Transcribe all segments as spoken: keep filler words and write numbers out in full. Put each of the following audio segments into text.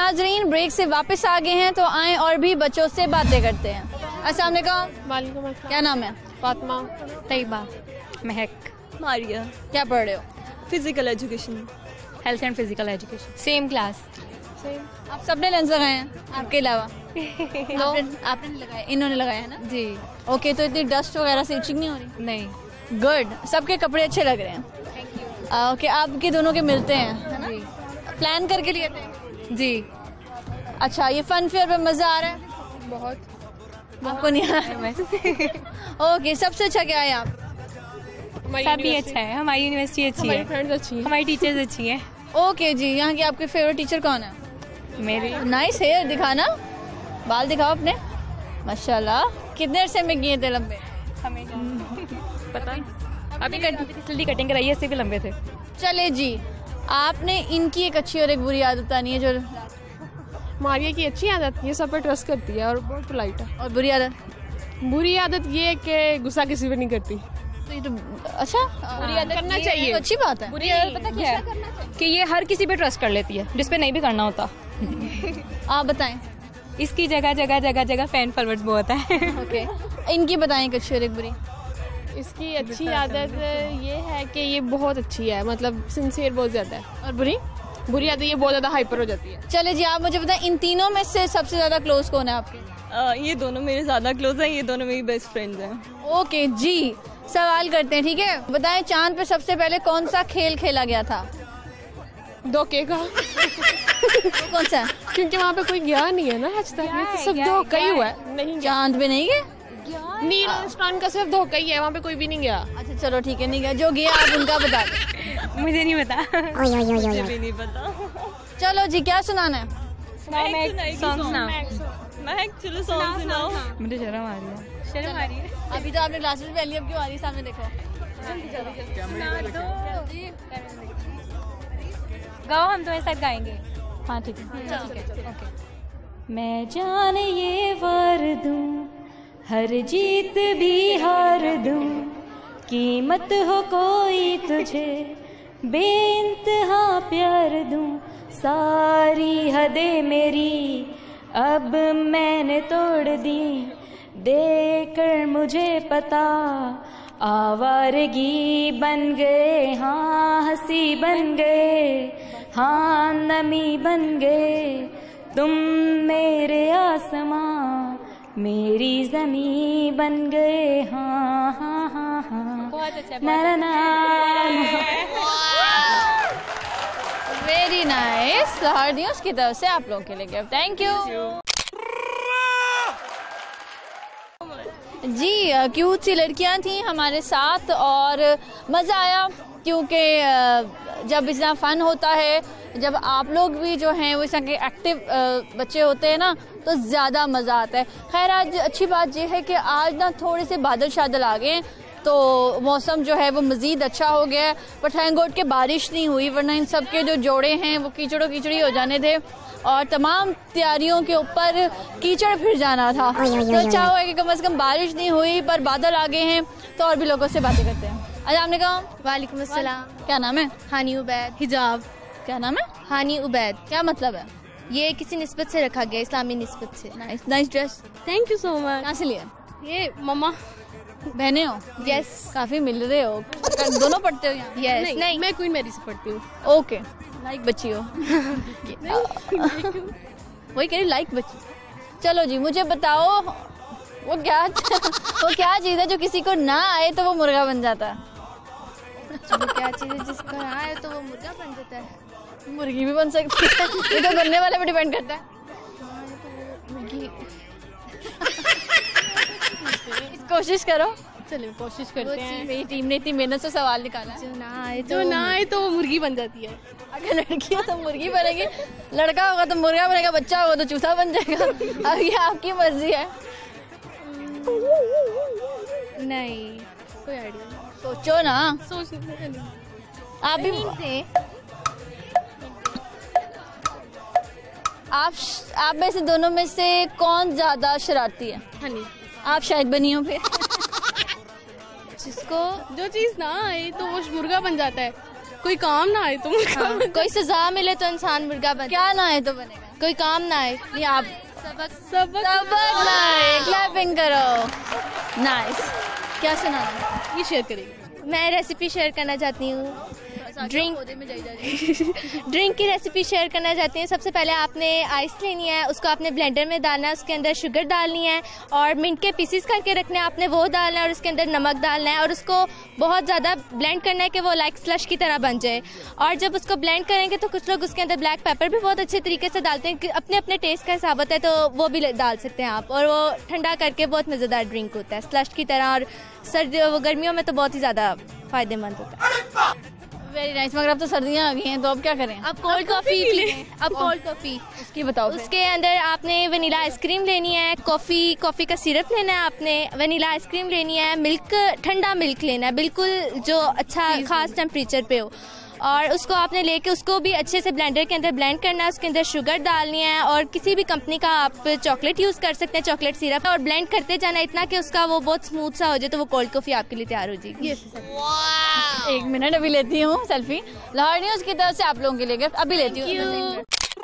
नाजरीन ब्रेक से वापस आ गए हैं, तो आए और भी बच्चों से बातें करते हैं। अस्सलाम वालेकुम। वालेकुम अस्सलाम। क्या नाम है? फातिमा। तैयबा। महक। मारिया। क्या पढ़ रहे हो? Physical education. Health and physical education. Same class. Same. आप सबने लेंस लगाए हैं आपके अलावा? आपने आपने नहीं लगाए, इन्होंने लगाए हैं ना जी। ओके, तो इतनी डस्ट वगैरह से इचिंग नहीं हो रही? नहीं। गुड, सबके कपड़े अच्छे लग रहे हैं। ओके, आपके दोनों के मिलते हैं है ना? प्लान करके लिए थे? जी। अच्छा, ये फन फेयर पे मजा आ रहा है? बहुत। आपको नहीं आ रहा है? ओके, सबसे अच्छा क्या है आप? सभी अच्छा है, हमारी यूनिवर्सिटी अच्छी हमारी है, फ्रेंड्स अच्छी हैं। हमारी टीचर्स अच्छी हैं। ओके जी, यहाँ की आपके फेवरेट टीचर कौन है? मेरी नाइस हेयर, दिखाना, बाल दिखाओ अपने। माशाल्लाह, कितने अरसे में किए थे लंबे? हमें पता नहीं, अभी जल्दी कटिंग कराई है, इससे भी लंबे थे। चले जी, आपने इनकी एक अच्छी और एक बुरी आदत बतानी है। जो मारिया की अच्छी आदत, ये सब पे ट्रस्ट करती है और बहुत पोलाइट है। और बुरी आदत? बुरी आदत ये है कि गुस्सा किसी पे नहीं करती। तो ये तो अच्छा, बुरी आदत करना ये चाहिए। तो अच्छी बात है। बुरी आदत पता क्या है कि ये हर किसी पे ट्रस्ट कर लेती है, जिस पे नहीं भी करना होता। आप बताएं। इसकी जगह जगह जगह जगह फैन फॉलोअर्स बहुत है। ओके, इनकी बताएं एक अच्छी और एक बुरी। इसकी अच्छी आदत ये है कि ये बहुत अच्छी है, मतलब सिंसियर बहुत ज्यादा है। और बुरी? बुरी आदत ये बहुत ज्यादा हाइपर हो जाती है। चले जी, आप मुझे बताएं, इन तीनों में से सबसे ज्यादा क्लोज कौन है आपके? आ, ये दोनों मेरे ज्यादा क्लोज हैं, ये दोनों मेरी बेस्ट फ्रेंड्स हैं। ओके जी, सवाल करते हैं, ठीक है? बताएं, चांद पे सबसे पहले कौन सा खेल खेला गया था? धोखे का। वो कौन सा? क्योंकि वहाँ पे कोई गया नहीं है ना आज तक, ये तो सब धोखा ही हुआ है। नहीं, चांद पे नहीं गए? नील आर्मस्ट्रांग का सिर्फ धोखा ही है, वहाँ पे कोई भी नहीं गया। अच्छा चलो ठीक है, नहीं गया। जो गया आप उनका बता दें। मुझे नहीं पता। मुझे भी नहीं पता। चलो जी, क्या सुनाना है? सॉन्ग सुनाओ। महक, चलो सॉन्ग सुनाओ। मुझे शर्म आ रही है। शर्म आ रही है। अभी तो आपने क्लासेस पहली, अब क्यों आ रही है? सामने देखो। गाओ, हम तुम्हारे साथ गाएंगे। हाँ ठीक है। मैं जाने ये वार दूं, हर जीत भी हार दूं, कीमत हो कोई तुझे बेइंतहा प्यार दूं, सारी हदें मेरी अब मैंने तोड़ दी, देकर मुझे पता आवारगी बन गए, हाँ हंसी बन गए, हाँ नमी बन गए, तुम मेरे आसमां मेरी जमी बन गए, हाँ हाँ हाँ हाँ। बहुत अच्छा। ना ना वेरी नाइस। हर न्यूज की तरफ से आप लोगों के लिए गिफ्ट। थैंक यू जी। क्यूट सी लड़कियां थी हमारे साथ और मज़ा आया, क्योंकि जब इतना फ़न होता है, जब आप लोग भी जो हैं वो इस तरह के एक्टिव बच्चे होते हैं ना, तो ज़्यादा मज़ा आता है। खैर, आज अच्छी बात यह है कि आज ना थोड़े से बादल शादल आ गए, तो मौसम जो है वो मज़ीद अच्छा हो गया है। पर थैंक गॉड के बारिश नहीं हुई, वरना इन सब के जो जोड़े हैं वो कीचड़ों कीचड़ी हो जाने थे और तमाम तैयारियों के ऊपर कीचड़ फिर जाना था। तो अच्छा हुआ कि कम से कम बारिश नहीं हुई, पर बादल आ गए हैं, तो और भी लोगों से बातें करते हैं। अच्छा, आपने कहा? वालेकुम अस्सलाम। क्या नाम है? हानी उबैद। हिजाब। क्या नाम है? हानी उबैद। क्या मतलब है? ये किसी निस्बत से रखा गया, इस्लामी निस्बत से। Nice nice dress. Thank you so much. कहाँ से लिया? ये मम्मा। बहने हो? यस। काफी मिल रहे हो। दोनों पढ़ते हो यहाँ? यस। नहीं, नहीं, मैं क्वीन मैरी से पढ़ती हूँ। ओके, लाइक बच्ची हो। वही कह रही, लाइक बच्ची। चलो जी, मुझे बताओ वो क्या वो क्या चीज़ है जो किसी को ना आए तो वो मुर्गा बन जाता है? वो क्या चीज़ है जिसको ना आए तो वो मुर्गा बन जाता है? मुर्गी भी बन सकती है। ये तो बनने वाले पे डिपेंड करता है। मुर्गी। कोशिश करो। चलिए कोशिश करते हैं। मेरी टीम ने इतनी मेहनत से सवाल निकाला है। जो ना आए तो जो ना आए तो वो मुर्गी बन जाती है। अगर लड़की हो तो मुर्गी बनेगी, लड़का होगा तो मुर्गा बनेगा, बच्चा होगा तो चूसा बन जाएगा। अब ये आपकी मर्जी है। नहीं, कोई आइडिया। सोचो ना। सोच आप भी थे। आप आप में से दोनों में से कौन ज्यादा शरारती है? हनी। आप शायद बनी हो फिर। जिसको जो चीज ना आए तो वो मुर्गा बन जाता है, कोई काम ना आए तो मुर्गा हाँ, कोई सजा मिले तो इंसान मुर्गा बन। क्या ना आए तो बनेगा? कोई काम ना आए। नहीं आप सबक सबक सबक लाए, क्लैपिंग करो। नाइस। क्या सुनाना ये शेयर करेंगे? मैं रेसिपी शेयर करना चाहती हूँ। ड्रिंक ड्रिंक की रेसिपी शेयर करना चाहती हूँ। सबसे पहले आपने आइस लेनी है, उसको आपने ब्लेंडर में डालना है, उसके अंदर शुगर डालनी है और मिंट के पीसेस करके रखने हैं, आपने वो डालना है और उसके अंदर नमक डालना है और उसको बहुत ज़्यादा ब्लेंड करना है कि वो लाइक स्लश की तरह बन जाए। और जब उसको ब्लेंड करेंगे तो कुछ लोग उसके अंदर ब्लैक पेपर भी बहुत अच्छे तरीके से डालते हैं, अपने अपने टेस्ट का हिसाब होता है तो वो भी डाल सकते हैं आप। और वो ठंडा करके बहुत मज़ेदार ड्रिंक होता है स्लश की तरह, और सर्दियों गर्मियों में तो बहुत ही ज़्यादा फ़ायदेमंद होता है। Very nice. मगर अब तो सर्दियाँ आ गई हैं तो अब क्या करें? अब कोल्ड कॉफ़ी पी अब कोल्ड कॉफ़ी उसकी बताओ। उसके अंदर आपने वनीला आइसक्रीम लेनी है, कॉफ़ी कॉफ़ी का सिरप लेना है, आपने वनीला आइसक्रीम लेनी है, मिल्क ठंडा मिल्क लेना है बिल्कुल जो अच्छा खास टेम्परेचर पे हो, और उसको आपने लेके उसको भी अच्छे से ब्लेंडर के अंदर ब्लेंड करना है। उसके अंदर शुगर डालनी है और किसी भी कंपनी का आप चॉकलेट यूज़ कर सकते हैं, चॉकलेट सिरप, और ब्लेंड करते जाना इतना कि उसका वो बहुत स्मूथ सा हो जाए तो वो कोल्ड कॉफ़ी आपके लिए तैयार हो जाएगी। एक मिनट अभी लेती हूँ सेल्फी। लाहौर न्यूज़ की तरफ से आप लोगों के लिए गिफ्ट अभी लेती हूँ।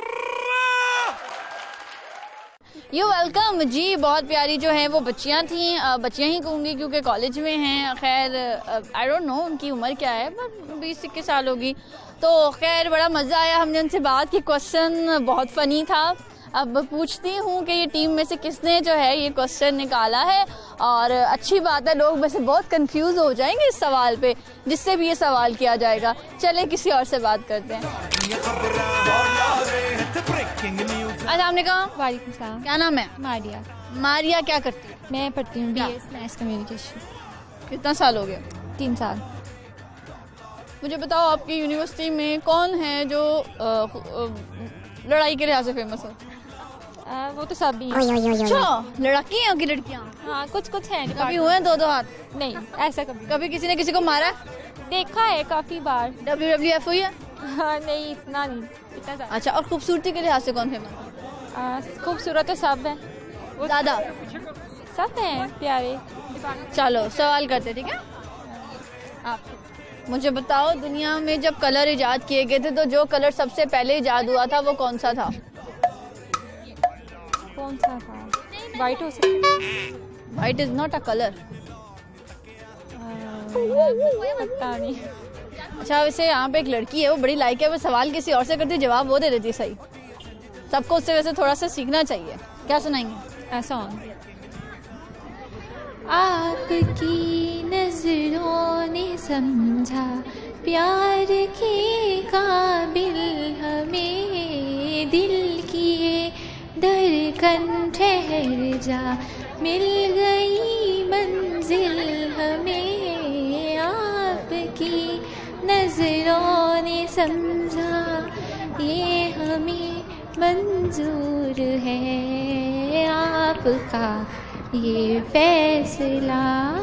यू वेलकम जी। बहुत प्यारी जो है वो बच्चियाँ थी, बच्चियाँ ही कहूँगी क्योंकि कॉलेज में हैं। खैर आई डोंट नो उनकी उम्र क्या है, बट बीस इक्कीस साल होगी। तो खैर बड़ा मज़ा आया, हमने उनसे बात की, क्वेश्चन बहुत फ़नी था। अब पूछती हूँ कि ये टीम में से किसने जो है ये क्वेश्चन निकाला है, और अच्छी बात है लोग वैसे बहुत कंफ्यूज हो जाएंगे इस सवाल पे जिससे भी ये सवाल किया जाएगा। चले किसी और से बात करते हैं। अस्सलाम वालेकुम। वालेकुम सलाम। क्या नाम है? मारिया। मारिया क्या करती है? मैं पढ़ती हूँ बीएस मैथ्स कम्युनिकेशन। कितना साल हो गया? तीन साल। मुझे बताओ आपकी यूनिवर्सिटी में कौन है जो आ, आ, लड़ाई के लिहाज से फेमस है? आ, वो तो सब भी हैं। अच्छा, लड़की हैं कि लड़कियाँ? हाँ कुछ कुछ हैं। कभी हुए हैं दो दो हाथ? नहीं ऐसा कभी कभी किसी ने किसी को मारा है? देखा है काफी बार। डब्ल्यू डब्ल्यू एफ हुई है? हाँ, नहीं इतना नहीं इतना ज़्यादा। अच्छा, और खूबसूरती के लिहाज से कौन फेमस है? आ, खूबसूरत तो सब है, दादा सब हैं प्यारे। चलो सवाल करते, ठीक है? आप मुझे बताओ दुनिया में जब कलर इजाद किए गए थे तो जो कलर सबसे पहले इजाद हुआ था वो कौन सा था? कौन सा था? वाइट हो सकता। White is not a colour. पता नहीं। अच्छा, वैसे यहाँ पे एक लड़की है वो बड़ी लाइक है, वो सवाल किसी और से करती, जवाब वो दे देती सही। सबको उससे वैसे थोड़ा सा सीखना चाहिए। क्या सुनाएंगे? ऐसा आपकी नजरों ने समझा प्यार के काबिल हमें, दिल किए धड़कन ठहर जा, मिल गई मंजिल हमें। आपकी नजरों ने समझा ये हमें मंजूर है, आपका ये फैसला।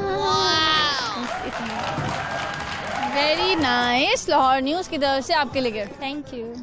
Very nice. लाहौर न्यूज़ की तरफ से आपके लिए gift. Thank you.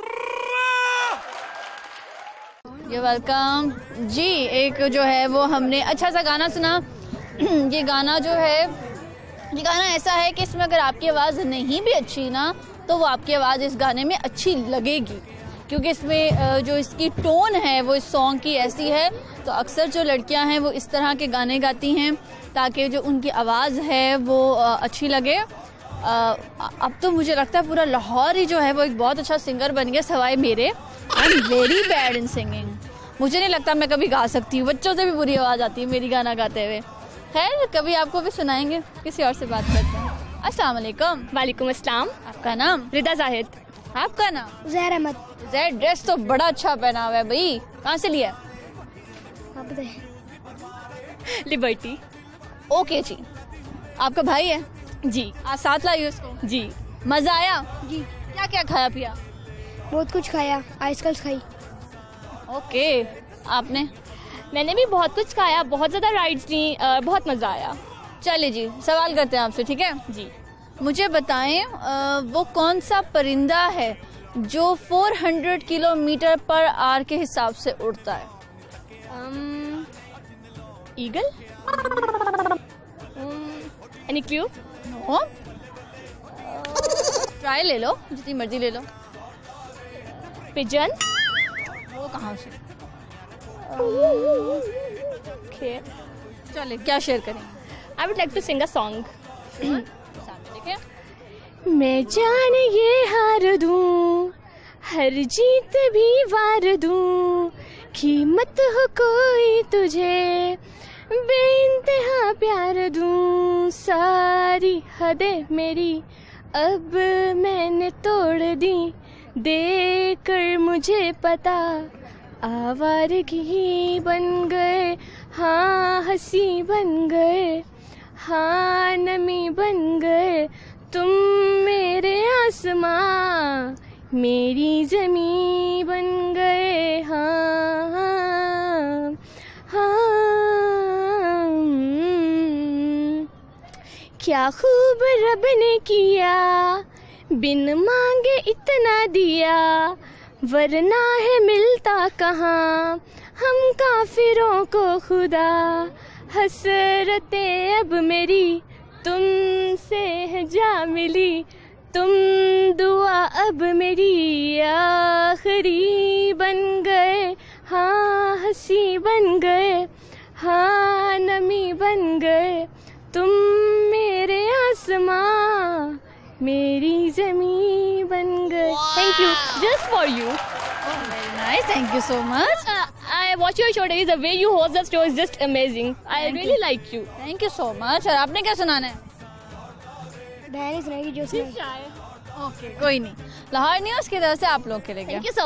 You welcome जी। एक जो है वो हमने अच्छा सा गाना सुना। ये गाना जो है ये गाना ऐसा है कि इसमें अगर आपकी आवाज़ नहीं भी अच्छी ना तो वो आपकी आवाज़ इस गाने में अच्छी लगेगी, क्योंकि इसमें जो इसकी टोन है वो इस सॉन्ग की ऐसी है। तो अक्सर जो लड़कियां हैं वो इस तरह के गाने गाती हैं ताकि जो उनकी आवाज़ है वो अच्छी लगे। अब तो मुझे लगता है पूरा लाहौर ही जो है वो एक बहुत अच्छा सिंगर बन गया, सवाए मेरे। I am very bad in singing. मुझे नहीं लगता मैं कभी गा सकती हूँ, बच्चों से भी बुरी आवाज़ आती है मेरी गाना गाते हुए। खैर कभी आपको भी सुनाएंगे, किसी और से बात करते हैं। अस्सलाम वालेकुम। वालेकुम अस्सलाम। आपका नाम? रिदा जाहिद। आपका नाम? ज़हर अहमद। ज़हर, ड्रेस तो बड़ा अच्छा पहना हुआ है भाई, कहाँ से लिया? आप बताइए। लिबर्टी। ओके जी। आपका भाई है? जी। आज साथ लाई उसको? जी। मज़ा आया? जी। क्या क्या खाया पिया? बहुत कुछ खाया, आइसक्रीम खाई। ओके, आपने? मैंने भी बहुत कुछ खाया, बहुत ज़्यादा राइड्स ली, बहुत मज़ा आया। चलिए जी, सवाल करते हैं आपसे, ठीक है जी। मुझे बताएं वो कौन सा परिंदा है जो चार सौ किलोमीटर पर आवर के हिसाब से उड़ता है? um, eagle. Any clue? No. Try ले लो, जितनी मर्जी ले लो। पिजन। वो कहाँ से? Okay. चले क्या शेयर करें? I would like to sing a song. सामने देखिए। मैं जान ये हार दूं, हर जीत भी वार दूं, कीमत हो कोई तुझे बेइंतहा प्यार दूं, सारी हदें मेरी अब मैंने तोड़ दी, देकर मुझे पता आवारगी बन गए, हाँ हंसी बन गए, हाँ नमी बन गए, तुम मेरे आसमां मेरी ज़मीं बन गए, हाँ हाँ हाँ। क्या खूब रब ने किया, बिन मांगे इतना दिया, वरना है मिलता कहाँ हम काफिरों को खुदा, हसरतें अब मेरी तुमसे है जा मिली, तुम दुआ अब मेरी आखिरी बन गए, हाँ हंसी बन गए, हाँ नमी बन गए, तुम मेरे आसमां मेरी ज़मीं बन गए। Thank you, just for you. Oh, very nice. Thank you so much. Uh, I watch your show daily. The way you host the show is just amazing. I Thank really you. like you. Thank you so much. और आपने क्या सुनाना है? बहन सुनाएगी जो सुनाएगी। Okay कोई नहीं, Lahore news की तरफ से आप लोग के लिए गया। Thank you so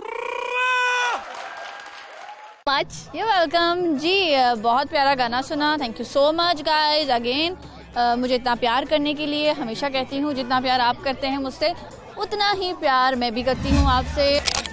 much. You're welcome जी। बहुत प्यारा गाना सुना। Thank you so much guys again, मुझे इतना प्यार करने के लिए। हमेशा कहती हूँ जितना प्यार आप करते हैं मुझसे, उतना ही प्यार मैं भी करती हूँ आपसे।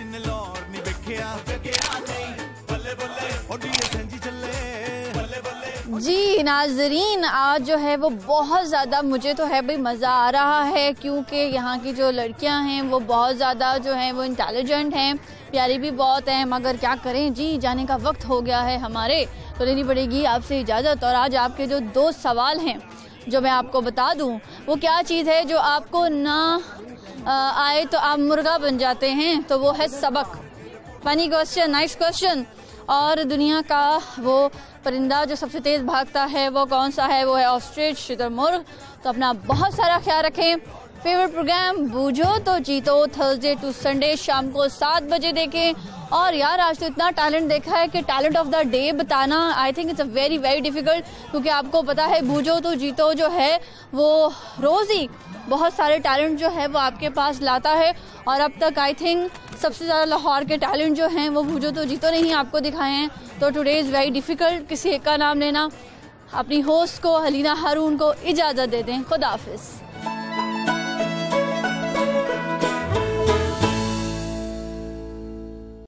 जी नाजरीन, आज जो है वो बहुत ज़्यादा मुझे तो है भाई मज़ा आ रहा है, क्योंकि यहाँ की जो लड़कियाँ हैं वो बहुत ज़्यादा जो हैं वो इंटेलिजेंट हैं, प्यारी भी बहुत हैं। मगर क्या करें जी, जाने का वक्त हो गया है हमारे, तो लेनी पड़ेगी आपसे इजाज़त। और आज आपके जो दो सवाल हैं जो मैं आपको बता दूं, वो क्या चीज़ है जो आपको ना आए तो आप मुर्गा बन जाते हैं, तो वो है सबक। Funny question, nice question. और दुनिया का वो परिंदा जो सबसे तेज़ भागता है वो कौन सा है? वो है ऑस्ट्रिच, शुतुरमुर्ग। तो अपना बहुत सारा ख्याल रखें। फेवरेट प्रोग्राम बूझो तो जीतो, थर्सडे टू संडे शाम को सात बजे देखें। और यार आज तो इतना टैलेंट देखा है कि टैलेंट ऑफ द डे बताना I think it's a very very difficult, क्योंकि आपको पता है बूझो तो जीतो जो है वो रोज़ ही बहुत सारे टैलेंट जो है वो आपके पास लाता है। और अब तक आई थिंक सबसे ज़्यादा लाहौर के टैलेंट जो हैं वो बूझो तो जीतो ने ही आपको दिखाए हैं। तो टुडे इज़ वेरी डिफ़िकल्ट किसी एक का नाम लेना। अपनी होस्ट को हलीना हारून को इजाज़त दे दें। खुदा हाफिज़।